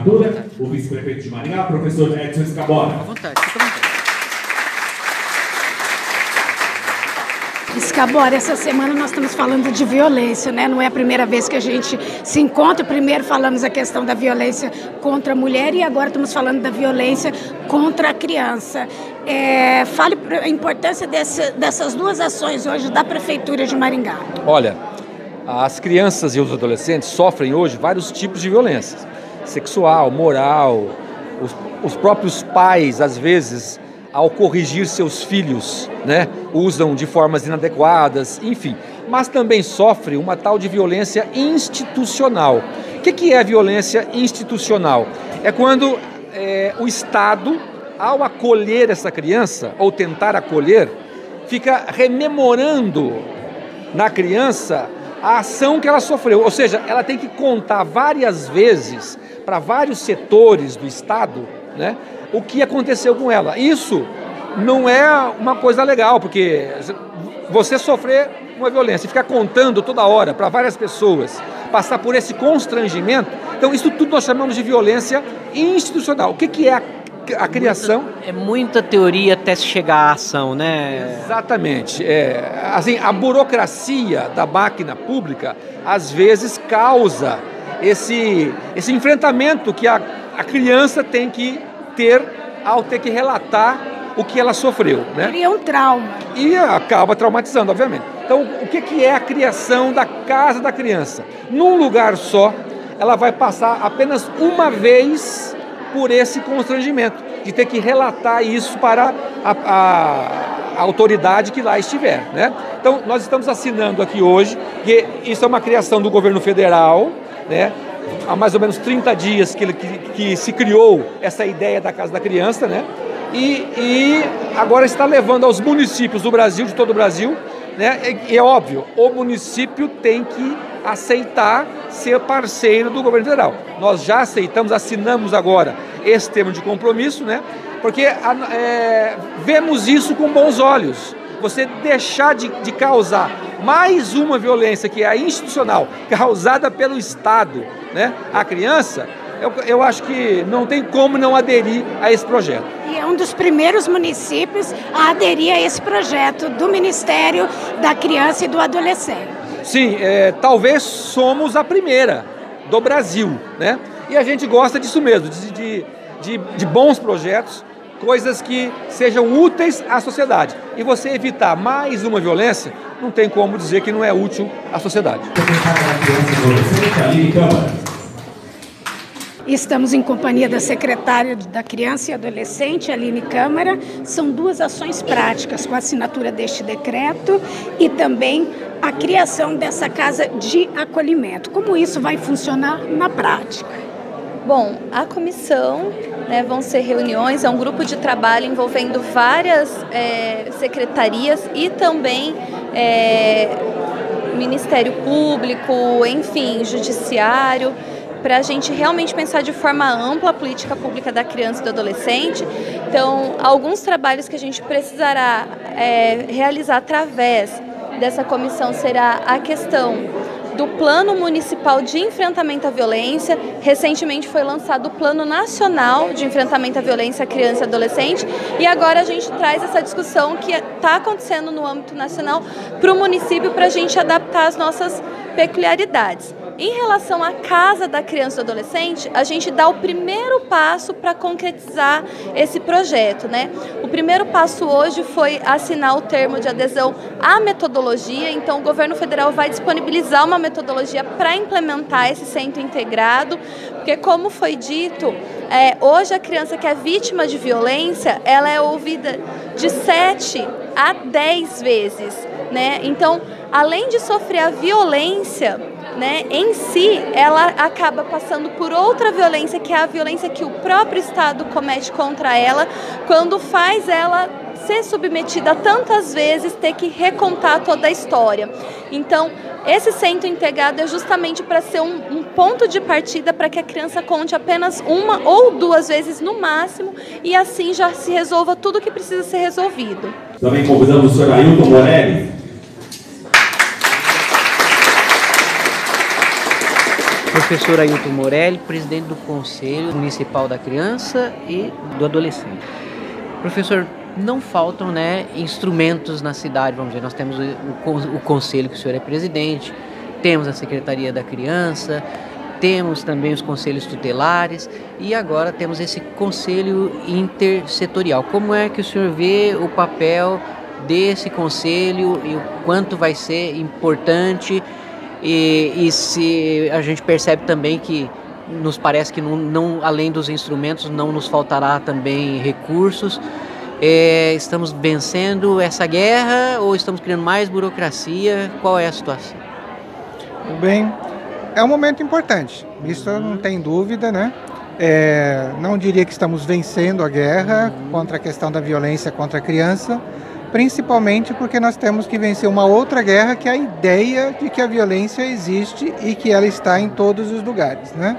assinatura, o vice-prefeito de Maringá, professor Edson Scabora. À vontade, fica à vontade. Scabora, essa semana nós estamos falando de violência, né? Não é a primeira vez que a gente se encontra. Primeiro falamos a questão da violência contra a mulher e agora estamos falando da violência contra a criança. Fale a importância dessas duas ações hoje da Prefeitura de Maringá. Olha, as crianças e os adolescentes sofrem hoje vários tipos de violência. Sexual, moral, os próprios pais, às vezes, ao corrigir seus filhos, né, usam de formas inadequadas, enfim. Mas também sofre uma tal de violência institucional. O que é a violência institucional? É quando o Estado, ao acolher essa criança, ou tentar acolher, fica rememorando na criança a ação que ela sofreu. Ou seja, ela tem que contar várias vezes para vários setores do Estado, né, o que aconteceu com ela. Isso não é uma coisa legal, porque você sofrer uma violência e ficar contando toda hora para várias pessoas, passar por esse constrangimento, então isso tudo nós chamamos de violência institucional. O que é a criação? É muita teoria até se chegar à ação, né? Exatamente. Assim, a burocracia da máquina pública, às vezes, causa esse enfrentamento que a criança tem que ter ao ter que relatar o que ela sofreu, né? Cria um trauma. E acaba traumatizando, obviamente. Então, o que é a criação da casa da criança? Num lugar só, ela vai passar apenas uma vez por esse constrangimento, de ter que relatar isso para a autoridade que lá estiver, né? Então, nós estamos assinando aqui hoje, que isso é uma criação do governo federal, né? Há mais ou menos 30 dias que se criou essa ideia da Casa da Criança, né? E agora está levando aos municípios do Brasil, de todo o Brasil, né? E é óbvio, o município tem que aceitar ser parceiro do governo federal. Nós já aceitamos, assinamos agora esse termo de compromisso, né? Porque vemos isso com bons olhos. Você deixar de causar mais uma violência que é a institucional, causada pelo Estado, né, à criança, eu acho que não tem como não aderir a esse projeto. E é um dos primeiros municípios a aderir a esse projeto do Ministério da Criança e do Adolescente. Sim, talvez somos a primeira do Brasil, né? E a gente gosta disso mesmo, de bons projetos, coisas que sejam úteis à sociedade. E você evitar mais uma violência, não tem como dizer que não é útil à sociedade. Estamos em companhia da secretária da Criança e Adolescente, Aline Câmara. São duas ações práticas com a assinatura deste decreto e também a criação dessa casa de acolhimento. Como isso vai funcionar na prática? Bom, a comissão, né, vão ser reuniões, é um grupo de trabalho envolvendo várias secretarias e também Ministério Público, enfim, Judiciário, para a gente realmente pensar de forma ampla a política pública da criança e do adolescente. Então, alguns trabalhos que a gente precisará realizar através dessa comissão será a questão do Plano Municipal de Enfrentamento à Violência. Recentemente foi lançado o Plano Nacional de Enfrentamento à Violência à Criança e Adolescente e agora a gente traz essa discussão que está acontecendo no âmbito nacional para o município para a gente adaptar as nossas peculiaridades. Em relação à Casa da Criança e do Adolescente, a gente dá o primeiro passo para concretizar esse projeto, né? O primeiro passo hoje foi assinar o termo de adesão à metodologia, então o governo federal vai disponibilizar uma metodologia para implementar esse centro integrado, porque como foi dito, hoje a criança que é vítima de violência, ela é ouvida de 7 a 10 vezes, né? Então, além de sofrer a violência, né, em si, ela acaba passando por outra violência, que é a violência que o próprio Estado comete contra ela, quando faz ela ser submetida a tantas vezes, ter que recontar toda a história. Então, esse centro integrado é justamente para ser um ponto de partida para que a criança conte apenas uma ou duas vezes no máximo e assim já se resolva tudo o que precisa ser resolvido. Também convidamos o senhor Ailton Morelli. Professor Ailton Morelli, presidente do Conselho Municipal da Criança e do Adolescente. Professor, não faltam, né, instrumentos na cidade, vamos dizer, nós temos o conselho que o senhor é presidente, temos a Secretaria da Criança, temos também os conselhos tutelares e agora temos esse conselho intersetorial. Como é que o senhor vê o papel desse conselho e o quanto vai ser importante e se a gente percebe também que nos parece que não, além dos instrumentos não nos faltará também recursos. Estamos vencendo essa guerra ou estamos criando mais burocracia? Qual é a situação? Bem, é um momento importante, isso não tem dúvida, né? Não diria que estamos vencendo a guerra contra a questão da violência contra a criança, principalmente porque nós temos que vencer uma outra guerra, que é a ideia de que a violência existe e que ela está em todos os lugares, né?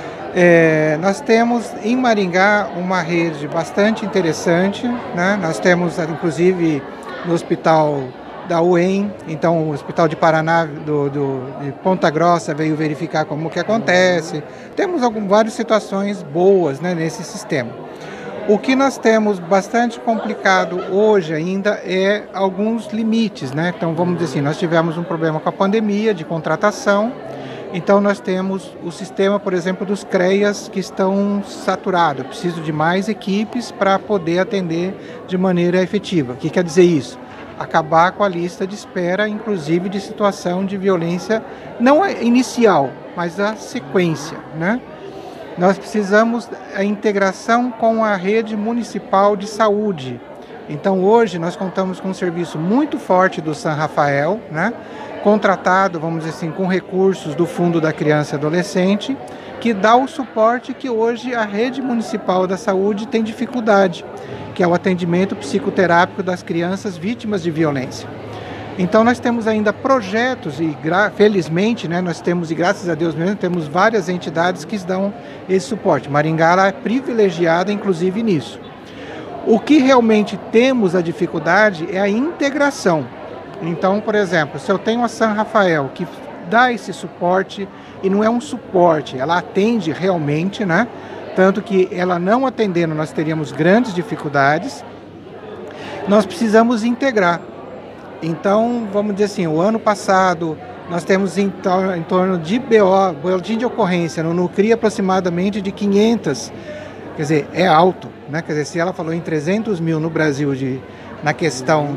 Nós temos em Maringá uma rede bastante interessante, né? Nós temos, inclusive, no hospital da UEM, então o Hospital de Paraná de Ponta Grossa veio verificar como que acontece. Temos várias situações boas, né, nesse sistema. O que nós temos bastante complicado hoje ainda é alguns limites, né? Então vamos dizer assim, nós tivemos um problema com a pandemia de contratação. Então nós temos o sistema, por exemplo, dos CREAS que estão saturados. Eu preciso de mais equipes para poder atender de maneira efetiva. O que quer dizer isso? Acabar com a lista de espera, inclusive de situação de violência, não a inicial, mas a sequência, né? Nós precisamos da integração com a rede municipal de saúde. Então hoje nós contamos com um serviço muito forte do San Rafael, né? Contratado, vamos dizer assim, com recursos do Fundo da Criança e Adolescente, que dá o suporte que hoje a rede municipal da saúde tem dificuldade, que é o atendimento psicoterápico das crianças vítimas de violência. Então nós temos ainda projetos e felizmente, né, nós temos, e graças a Deus mesmo, temos várias entidades que dão esse suporte. Maringá ela é privilegiada inclusive nisso. O que realmente temos a dificuldade é a integração. Então, por exemplo, se eu tenho a San Rafael que dá esse suporte, e não é um suporte, ela atende realmente, né? Tanto que ela não atendendo nós teríamos grandes dificuldades, nós precisamos integrar. Então, vamos dizer assim, o ano passado nós temos em torno de boletim de ocorrência, no NUCRI aproximadamente de 500, quer dizer, é alto, né? Quer dizer, se ela falou em 300 mil no Brasil na questão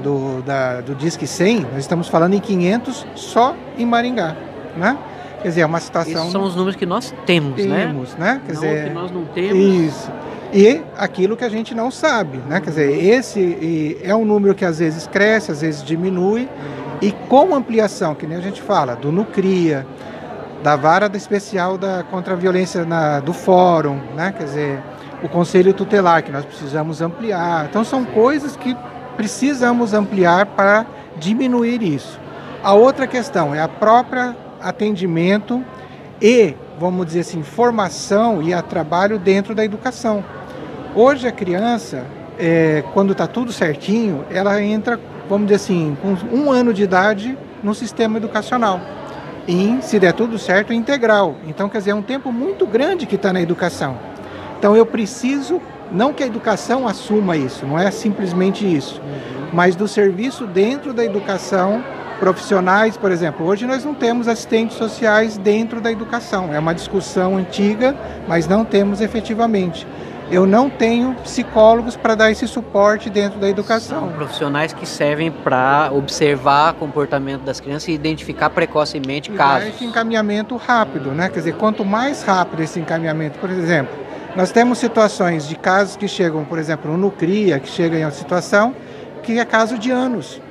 do Disque 100, nós estamos falando em 500 só em Maringá, né? Quer dizer, é uma situação... Esses são os números que nós temos, né? Né? Quer dizer, que nós não temos. Isso. E aquilo que a gente não sabe, né? Quer dizer, esse é um número que às vezes cresce, às vezes diminui, e com ampliação, que nem a gente fala, do NUCRIA, da Vara Especial contra a Violência do Fórum, né? Quer dizer, o Conselho Tutelar, que nós precisamos ampliar. Então são coisas que precisamos ampliar para diminuir isso. A outra questão é a própria atendimento e, vamos dizer assim, formação e trabalho dentro da educação. Hoje a criança, quando está tudo certinho, ela entra, vamos dizer assim, com 1 ano de idade no sistema educacional. E, se der tudo certo, integral. Então, quer dizer, é um tempo muito grande que está na educação. Então eu preciso, não que a educação assuma isso, não é simplesmente isso, mas do serviço dentro da educação, profissionais, por exemplo. Hoje nós não temos assistentes sociais dentro da educação, é uma discussão antiga, mas não temos efetivamente. Eu não tenho psicólogos para dar esse suporte dentro da educação. São profissionais que servem para observar o comportamento das crianças e identificar precocemente casos. Esse encaminhamento rápido, né? Quer dizer, quanto mais rápido esse encaminhamento, por exemplo, nós temos situações de casos que chegam, por exemplo, no NUCRIA, que chega em uma situação que é caso de anos.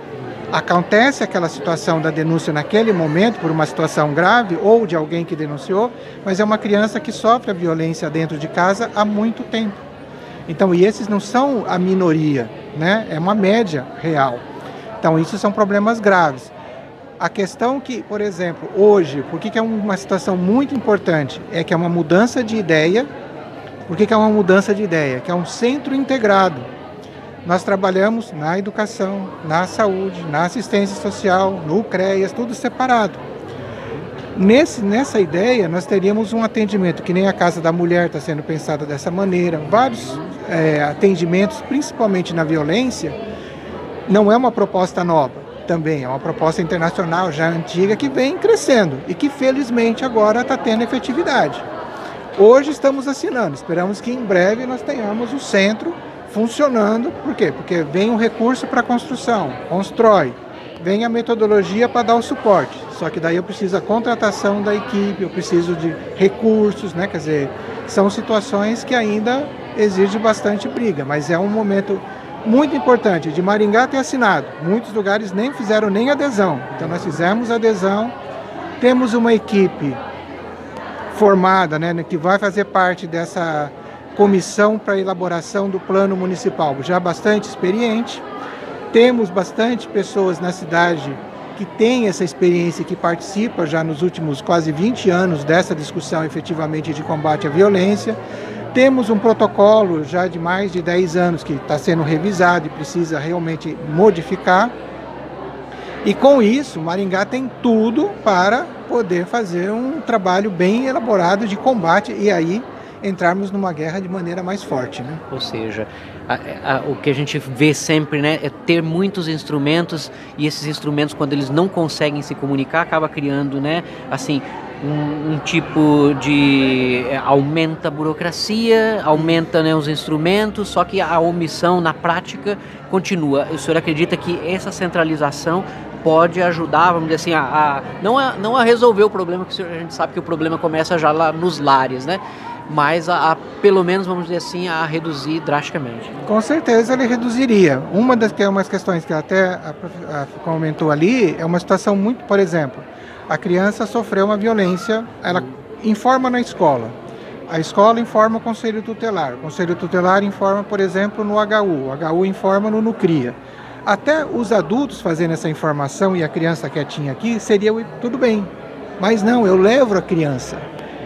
Acontece aquela situação da denúncia naquele momento, por uma situação grave, ou de alguém que denunciou, mas é uma criança que sofre a violência dentro de casa há muito tempo. Então, e esses não são a minoria, né? É uma média real. Então, isso são problemas graves. A questão que, por exemplo, hoje, por que é uma situação muito importante? É que é uma mudança de ideia. Por que é uma mudança de ideia? Que é um centro integrado. Nós trabalhamos na educação, na saúde, na assistência social, no CREAS, tudo separado. Nessa ideia, nós teríamos um atendimento que nem a Casa da Mulher está sendo pensada dessa maneira, vários atendimentos, principalmente na violência. Não é uma proposta nova, também é uma proposta internacional já antiga que vem crescendo e que felizmente agora está tendo efetividade. Hoje estamos assinando, esperamos que em breve nós tenhamos o centro funcionando. Por quê? Porque vem um recurso para a construção, constrói, vem a metodologia para dar o suporte, só que daí eu preciso da contratação da equipe, eu preciso de recursos, né? Quer dizer, são situações que ainda exigem bastante briga, mas é um momento muito importante de Maringá ter assinado. Muitos lugares nem fizeram nem adesão, então nós fizemos adesão, temos uma equipe formada, né, que vai fazer parte dessa comissão para elaboração do plano municipal, já bastante experiente. Temos bastante pessoas na cidade que têm essa experiência e que participam já nos últimos quase 20 anos dessa discussão efetivamente de combate à violência. Temos um protocolo já de mais de 10 anos que está sendo revisado e precisa realmente modificar. E com isso, Maringá tem tudo para poder fazer um trabalho bem elaborado de combate e aí entrarmos numa guerra de maneira mais forte, né? Ou seja, o que a gente vê sempre, né, é ter muitos instrumentos e esses instrumentos, quando eles não conseguem se comunicar, acaba criando, né, assim, um tipo de aumenta a burocracia, aumenta, né, os instrumentos, só que a omissão na prática continua. O senhor acredita que essa centralização pode ajudar, vamos dizer assim, não a resolver o problema, que a gente sabe que o problema começa já lá nos lares, né? Mas pelo menos, vamos dizer assim, a reduzir drasticamente. Com certeza ele reduziria. Uma das questões que até comentou ali é uma situação muito, por exemplo, a criança sofreu uma violência, ela informa na escola. A escola informa o Conselho Tutelar. O Conselho Tutelar informa, por exemplo, no HU. O HU informa no NUCRIA. Até os adultos fazendo essa informação e a criança quietinha aqui, seria tudo bem. Mas não, eu levo a criança.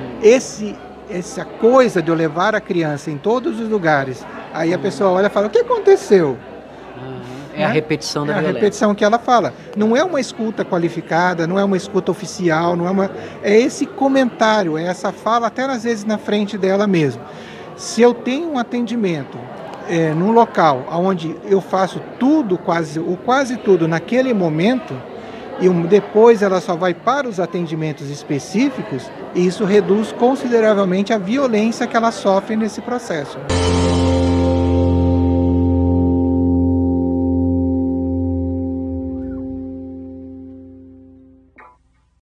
Essa coisa de eu levar a criança em todos os lugares, aí a pessoa olha e fala, o que aconteceu? É a repetição da violência. É a repetição que ela fala. Não é uma escuta qualificada, não é uma escuta oficial, é esse comentário, é essa fala até às vezes na frente dela mesmo. Se eu tenho um atendimento num local onde eu faço tudo, quase tudo naquele momento, e depois ela só vai para os atendimentos específicos, e isso reduz consideravelmente a violência que ela sofre nesse processo.